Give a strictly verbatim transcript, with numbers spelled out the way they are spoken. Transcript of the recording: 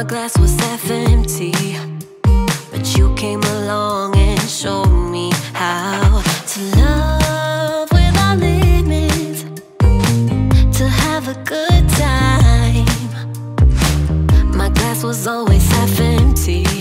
glass was half empty, but you came along and showed me how to love without limits, to have a good time. My glass was always half empty,